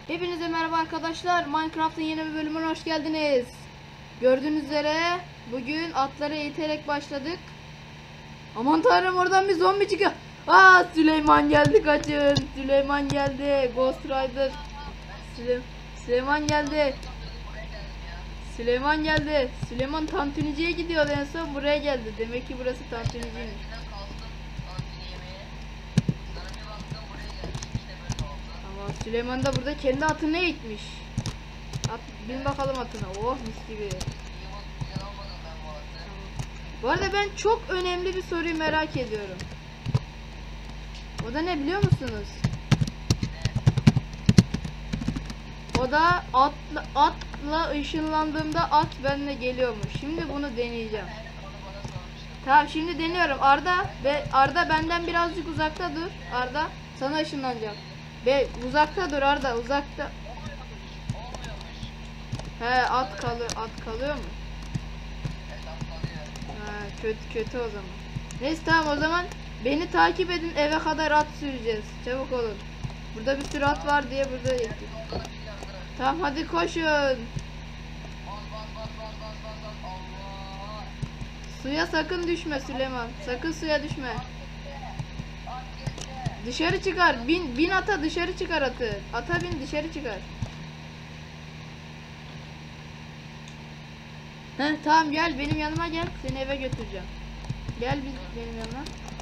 Hepinize merhaba arkadaşlar. Minecraft'ın yeni bir bölümüne hoş geldiniz. Gördüğünüz üzere bugün atları eğiterek başladık. Aman tanrım, oradan bir zombi çıkıyor. Süleyman geldi, kaçın. Süleyman geldi. Ghost Rider. Süleyman geldi. Süleyman geldi. Süleyman tantuniciye gidiyordu, en son buraya geldi. Demek ki burası tantuniciymiş. Ama Süleyman da burada kendi atını eğitmiş. Bin bakalım atına. Oh, mis gibi. Bu arada ben çok önemli bir soruyu merak ediyorum. O da ne biliyor musunuz? O da atla ışınlandığımda at benimle geliyormuş. Şimdi bunu deneyeceğim. Tamam, şimdi deniyorum. Arda benden birazcık uzakta dur. Arda, sana ışınlanacağım. Uzakta dur Arda, uzakta. At kalıyor mu? Kötü o zaman. Neyse, tamam, o zaman beni takip edin, eve kadar at süreceğiz. Çabuk olun. Burada bir sürü at var diye burada ektik. Tamam, hadi koşun. Suya sakın düşme Süleyman. Sakın suya düşme. Dışarı çıkar. Bin ata, dışarı çıkar atı. Ata bin, dışarı çıkar. Tamam, gel benim yanıma gel. Seni eve götüreceğim. Gel benim yanıma.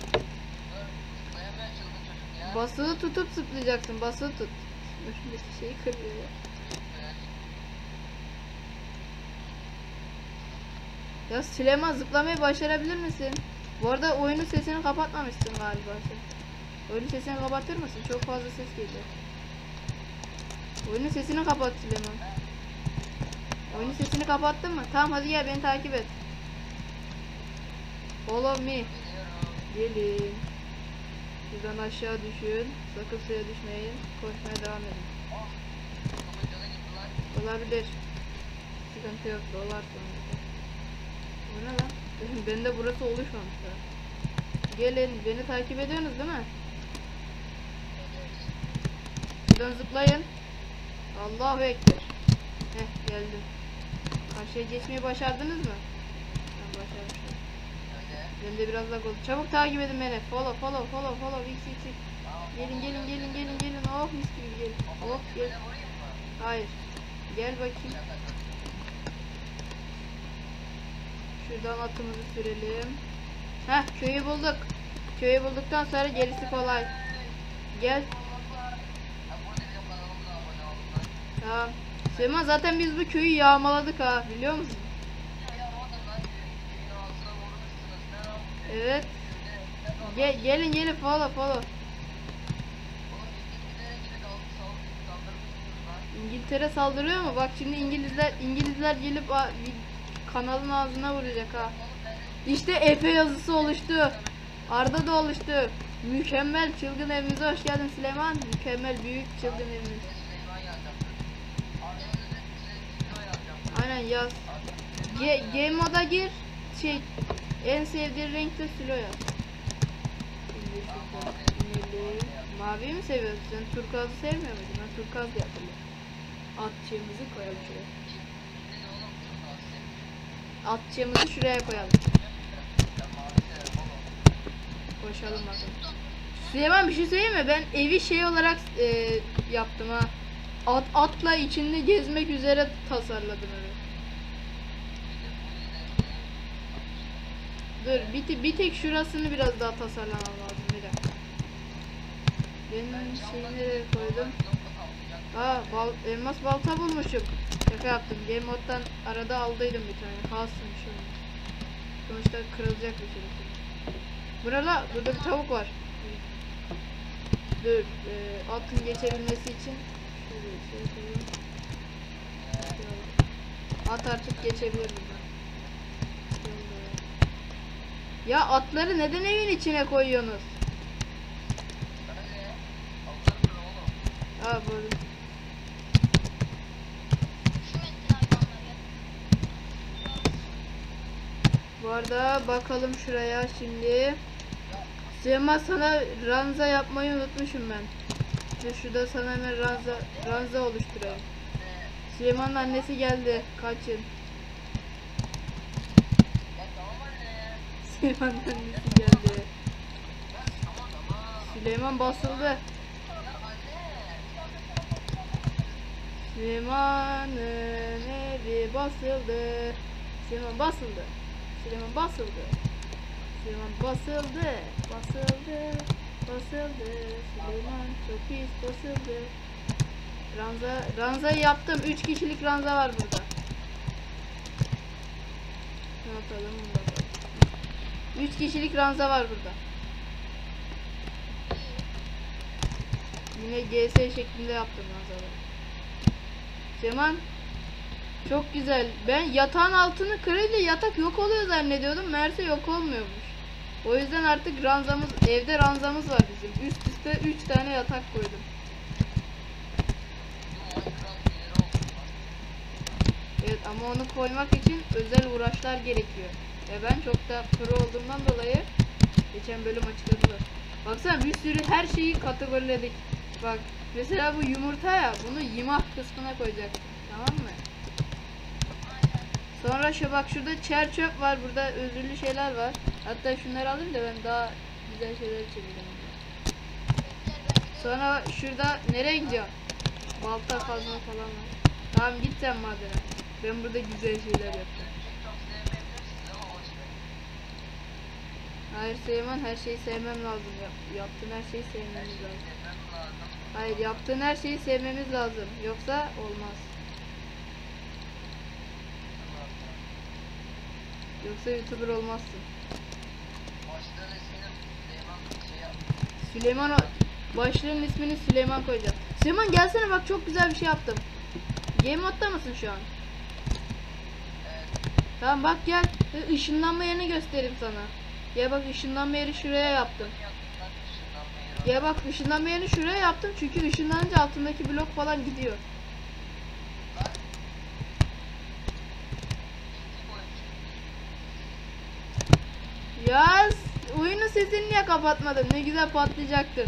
Basılı tutup zıplayacaksın. Basılı tut. Şuradaki şeyi kırıyor ya. Ya Süleyman, zıplamayı başarabilir misin? Bu arada oyunun sesini kapatmamışsın galiba sen. Oyunun sesini kapatır mısın? Çok fazla ses geliyor. Oyunun sesini kapat Süleyman. Oyunun sesini kapattın mı? Tamam, hadi gel, beni takip et. Follow me. Gelin. Buradan aşağı düşün. Sakın suya düşmeyin. Koşmaya devam edin. Olabilir. Sıkıntı yok. Dolar sonra. Bu ne lan? Bende burası oluşmamış ya. Gelin, beni takip ediyorsunuz değil mi? Buradan zıplayın. Allahu Ekber. Geldim. Karşıya geçmeyi başardınız mı? Ben başarmışım. Ben de biraz daha oldu. Çabuk takip edin beni. Follow. X. Gelin. Oh, mis gibi gelin. Oh, gel. Hayır. Gel bakayım. Şuradan atımızı sürelim. Köyü bulduk. Köyü bulduktan sonra gerisi kolay. Gel. Tamam. Süleyman, zaten biz bu köyü yağmaladık biliyor musun? Evet. Gelin follow. İngiltere saldırıyor mu? Bak şimdi İngilizler gelip kanalın ağzına vuracak İşte Efe yazısı oluştu. Arda da oluştu. Mükemmel çılgın evimize hoş geldin Süleyman. Mükemmel büyük çılgın evimiz. Aynen, yaz. Game moda gir. En sevdiğin renk de Sülo yaz. Mavi mi seviyorsun? Sen turkuazı sevmiyor muydun? Ben turkuaz yaptım. Atçığımızı koyalım şuraya. Atçığımızı şuraya koyalım. Koşalım bakalım. Süleyman, bir şey söyleyeyim mi? Ben evi şey olarak yaptım Atla içinde gezmek üzere tasarladım evi. Dur, bir tek şurasını biraz daha tasarlamam lazım. Bir dakika. Ben şeyi nereye koydum? Elmas balta bulmuşum. Şaka yaptım. Game moddan arada aldıydım bir tane. Kalsın şu an. Sonuçta kırılacak bir şey. Burada bir tavuk var. Dur, atın geçebilmesi için şöyle bir şey koyayım. At artık geçebilir buradan. Ya atları neden evin içine koyuyorsunuz? Böyle. Bu arada bakalım şuraya şimdi. Süleyman, sana ranza yapmayı unutmuşum ben. Bekle şurada sana hemen ranza oluşturayım. Süleyman'ın annesi geldi. Kaçın. Süleyman'ın annesi geldi. Süleyman basıldı. Süleyman'ın evi basıldı. Süleyman basıldı. Süleyman basıldı. Süleyman basıldı. Basıldı. Basıldı. Süleyman çok pis basıldı. Ranzayı yaptım. 3 kişilik ranza var burada. Ne yapalım? 3 kişilik ranza var burada. Yine GS şeklinde yaptım ranzaları. Ceman çok güzel. Ben yatağın altını kırınca yatak yok oluyor zannediyordum. Meğerse yok olmuyormuş. O yüzden artık evde ranzamız var bizim. Üst üste 3 tane yatak koydum. Evet ama onu koymak için özel uğraşlar gerekiyor. Ben çok da pro olduğumdan dolayı geçen bölüm açıkladılar. Baksana bir sürü her şeyi kategoriledik. Bak mesela bu yumurta ya, bunu yemek kısmına koyacaksın. Tamam mı? Sonra bak şurada çer çöp var. Burada özürlü şeyler var. Hatta şunları alayım da ben daha güzel şeyler çevireyim. Sonra şurada nereye gidiyor? Balta kazma falan var. Tamam git sen madene. Ben burada güzel şeyler yapacağım. Hayır Süleyman, her şeyi sevmem lazım. Yaptığın her şeyi sevmemiz lazım. Hayır, yaptığın her şeyi sevmemiz lazım. Yoksa olmaz. Yoksa YouTuber olmazsın. Süleyman, başlığın ismini Süleyman koyacağım. Süleyman gelsene, bak çok güzel bir şey yaptım. Game modda mısın şu an? Tamam bak gel. Işınlanma yerini göstereyim sana. Ya bak ışınlanma yeri şuraya yaptım. Ya bak ışınlanma yerini şuraya yaptım çünkü ışınlanınca altındaki blok falan gidiyor. Ya oyunun sesini niye kapatmadın? Ne güzel patlayacaktın.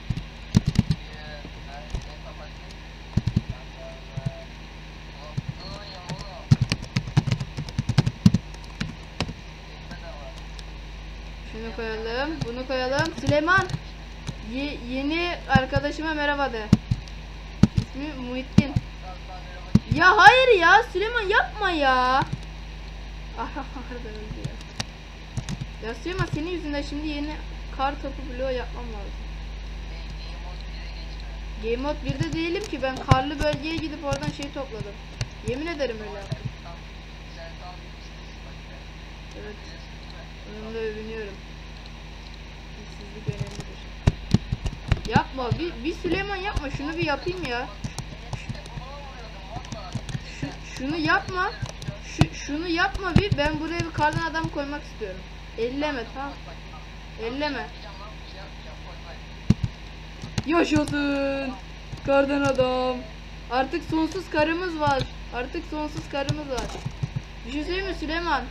Şunu koyalım, bunu koyalım. Süleyman, yeni arkadaşıma merhaba de. İsmi Muhittin. Ya hayır ya, Süleyman yapma ya. Ya Süleyman, senin yüzünden şimdi yeni kar topu bloğu yapmam lazım. Game Mode 1'de değilim ki, ben karlı bölgeye gidip oradan şey topladım. Yemin ederim öyle yaptım. Evet. Onunla övünüyorum. İşsizlik önemlidir. Yapma, bir Süleyman yapma, şunu bir yapayım ya. Şunu yapma. Şunu yapma bir, ben buraya bir kardan adam koymak istiyorum. Elleme, tamam. Elleme. Yaşasın. Kardan adam. Artık sonsuz karımız var. Artık sonsuz karımız var. Bir şey söyleyeyim mi Süleyman?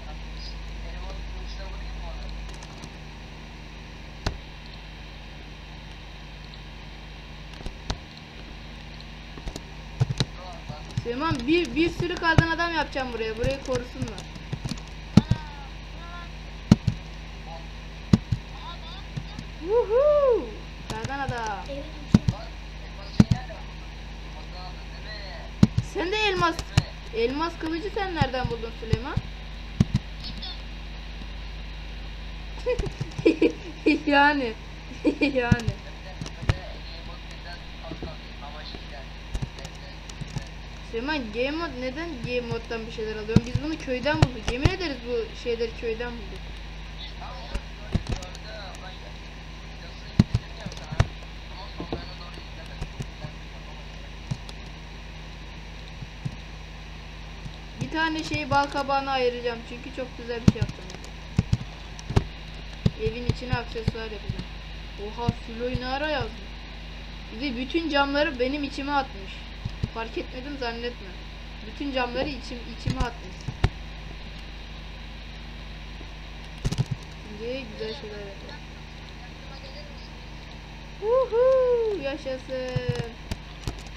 Süleyman, bir sürü kardan adam yapacağım buraya. Burayı korusunlar. Woohoo! Kardan adam. Sen de elmas kılıcı sen nereden buldun Süleyman? yani yani. Süleyman, game mod, neden game moddan bir şeyler alıyorum? Biz bunu köyden bulduk. Yemin ederiz bu şeyleri köyden bulduk. Bir tane şeyi bal kabağına ayıracağım çünkü çok güzel bir şey yaptım. Evin içine aksesuar yapacağım. Oha, Sülo'yu ne ara yazdım. Bir de bütün camları benim içime atmış. Fark etmedim zannetme. Bütün camları içime atmış. Şimdi güzel şeyler yapalım. Uhu, yaşasın.